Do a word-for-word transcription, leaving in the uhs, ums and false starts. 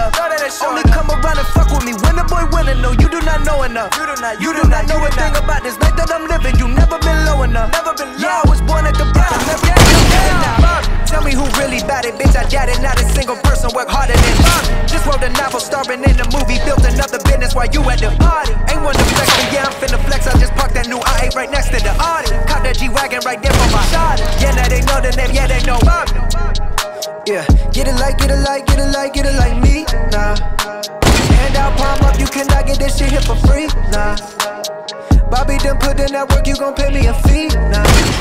enough. Only come around and fuck with me when the boy winning. No, you do not know enough. You do not, you do not know a thing about this life that I'm living. You never been low enough. Never been low. Yeah, I was born at the bottom. Never been now. Tell me who really bad it, bitch. I got it. Not a single person work harder than mine. Just wrote a novel, starring in the movie. Built another business while you at the party. Ain't one to flex, but yeah, I'm finna flex. I just parked that new I eight right next to the Audi. Caught that G-Wagon right there for my shawty. Yeah, now they know the name. Yeah, they know Bobby. Yeah, get it like, get it like, get it like, get it like me. Nah. Hand out, palm up, you cannot get this shit here for free. Nah. Bobby done put in that work, you gon' pay me a fee. Nah.